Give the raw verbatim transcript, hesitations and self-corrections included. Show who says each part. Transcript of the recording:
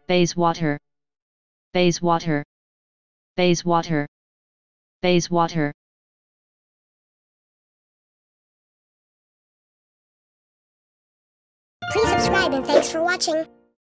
Speaker 1: Bayswater, Bayswater, Bayswater, Bayswater.
Speaker 2: Please subscribe and thanks for watching.